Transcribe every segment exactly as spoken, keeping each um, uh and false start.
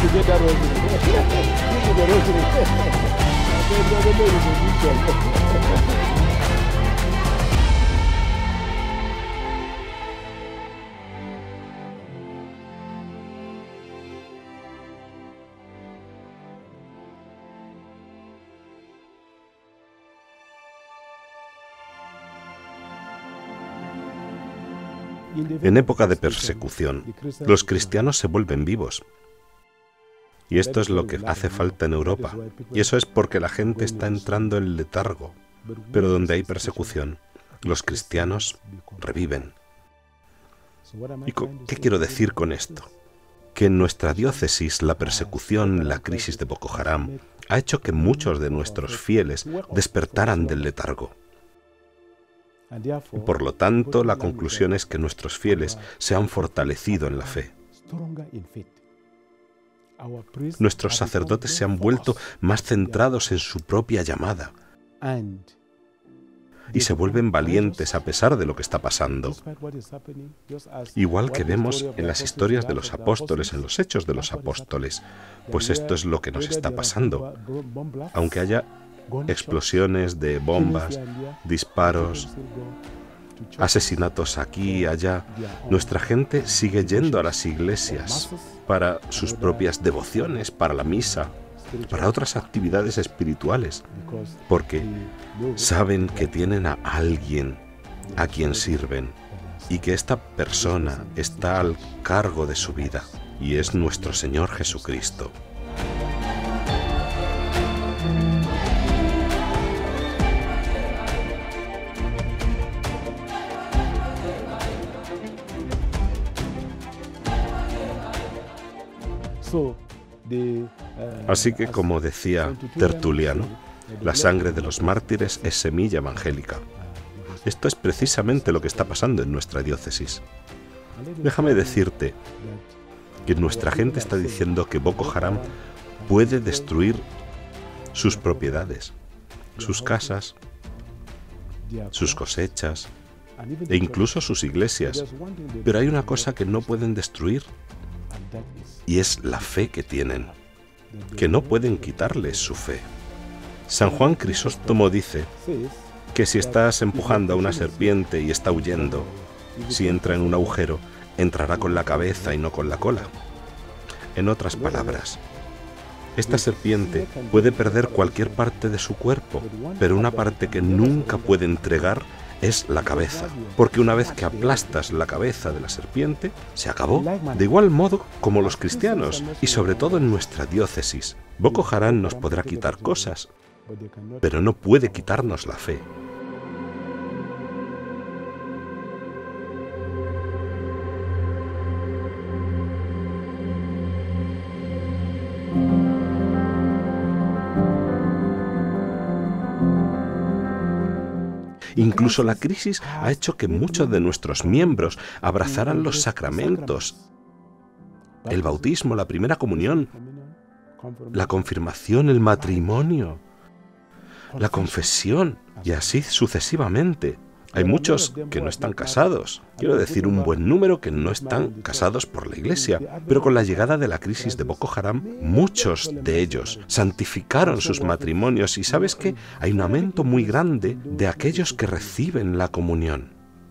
get that rosary. Give me the rosary. I said, no, no, no, it's a mission. En época de persecución, los cristianos se vuelven vivos. Y esto es lo que hace falta en Europa. Y eso es porque la gente está entrando en letargo. Pero donde hay persecución, los cristianos reviven. ¿Y qué quiero decir con esto? Que en nuestra diócesis la persecución, la crisis de Boko Haram, ha hecho que muchos de nuestros fieles despertaran del letargo. Por lo tanto, la conclusión es que nuestros fieles se han fortalecido en la fe. Nuestros sacerdotes se han vuelto más centrados en su propia llamada y se vuelven valientes a pesar de lo que está pasando. Igual que vemos en las historias de los apóstoles, en los hechos de los apóstoles, pues esto es lo que nos está pasando. Aunque haya explosiones de bombas, disparos, asesinatos aquí y allá, nuestra gente sigue yendo a las iglesias para sus propias devociones, para la misa, para otras actividades espirituales, porque saben que tienen a alguien a quien sirven y que esta persona está al cargo de su vida, y es nuestro Señor Jesucristo. Así que, como decía Tertuliano, la sangre de los mártires es semilla evangélica. Esto es precisamente lo que está pasando en nuestra diócesis. Déjame decirte que nuestra gente está diciendo que Boko Haram puede destruir sus propiedades, sus casas, sus cosechas e incluso sus iglesias. Pero hay una cosa que no pueden destruir, y es la fe que tienen, que no pueden quitarles su fe. San Juan Crisóstomo dice que si estás empujando a una serpiente y está huyendo, si entra en un agujero, entrará con la cabeza y no con la cola. En otras palabras, esta serpiente puede perder cualquier parte de su cuerpo, pero una parte que nunca puede entregar es la cabeza, porque una vez que aplastas la cabeza de la serpiente, se acabó. De igual modo como los cristianos, y sobre todo en nuestra diócesis, Boko Haram nos podrá quitar cosas, pero no puede quitarnos la fe. Incluso la crisis ha hecho que muchos de nuestros miembros abrazaran los sacramentos, el bautismo, la primera comunión, la confirmación, el matrimonio, la confesión, y así sucesivamente. Hay muchos que no están casados, quiero decir un buen número que no están casados por la Iglesia, pero con la llegada de la crisis de Boko Haram, muchos de ellos santificaron sus matrimonios, y ¿sabes qué? Hay un aumento muy grande de aquellos que reciben la comunión.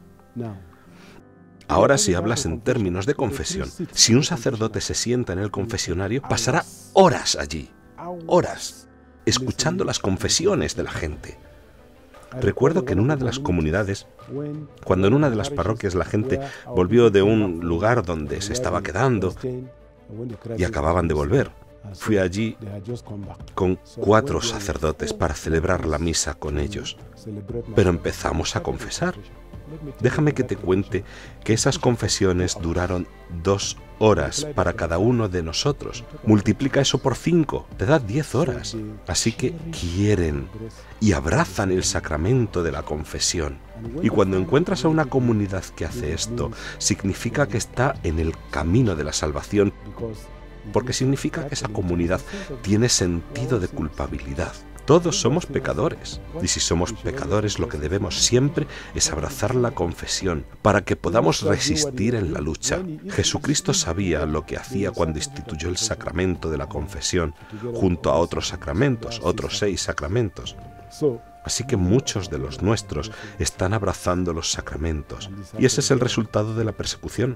Ahora, si hablas en términos de confesión, si un sacerdote se sienta en el confesionario, pasará horas allí, horas, escuchando las confesiones de la gente. Recuerdo que en una de las comunidades, cuando en una de las parroquias la gente volvió de un lugar donde se estaba quedando y acababan de volver, fui allí con cuatro sacerdotes para celebrar la misa con ellos, pero empezamos a confesar. Déjame que te cuente que esas confesiones duraron dos horas para cada uno de nosotros. Multiplica eso por cinco, te da diez horas. Así que quieren y abrazan el sacramento de la confesión. Y cuando encuentras a una comunidad que hace esto, significa que está en el camino de la salvación, porque significa que esa comunidad tiene sentido de culpabilidad. Todos somos pecadores. Y si somos pecadores, lo que debemos siempre es abrazar la confesión para que podamos resistir en la lucha. Jesucristo sabía lo que hacía cuando instituyó el sacramento de la confesión, junto a otros sacramentos, otros seis sacramentos. Así que muchos de los nuestros están abrazando los sacramentos, y ese es el resultado de la persecución.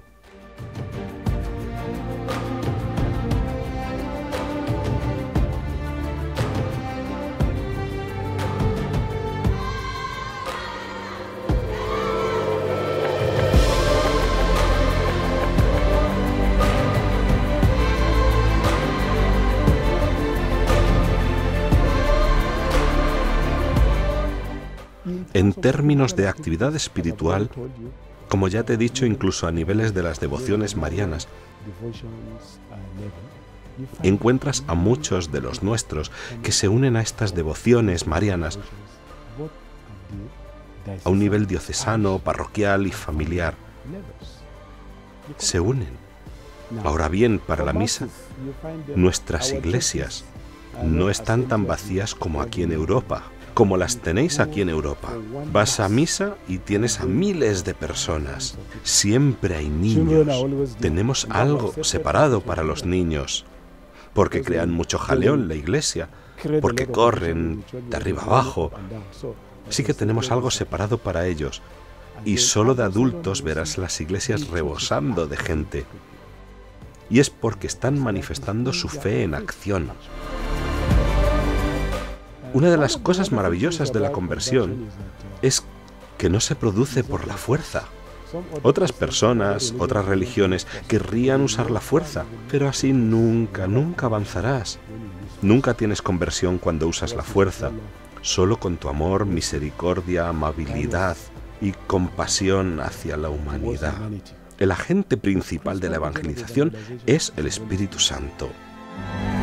En términos de actividad espiritual, como ya te he dicho, incluso a niveles de las devociones marianas, encuentras a muchos de los nuestros que se unen a estas devociones marianas a un nivel diocesano, parroquial y familiar. Se unen. Ahora bien, para la misa, nuestras iglesias no están tan vacías como aquí en Europa, como las tenéis aquí en Europa. Vas a misa y tienes a miles de personas. Siempre hay niños. Tenemos algo separado para los niños, porque crean mucho jaleo en la iglesia, porque corren de arriba abajo. Sí que tenemos algo separado para ellos. Y solo de adultos verás las iglesias rebosando de gente. Y es porque están manifestando su fe en acción. Una de las cosas maravillosas de la conversión es que no se produce por la fuerza. Otras personas, otras religiones querrían usar la fuerza, pero así nunca, nunca avanzarás. Nunca tienes conversión cuando usas la fuerza, solo con tu amor, misericordia, amabilidad y compasión hacia la humanidad. El agente principal de la evangelización es el Espíritu Santo.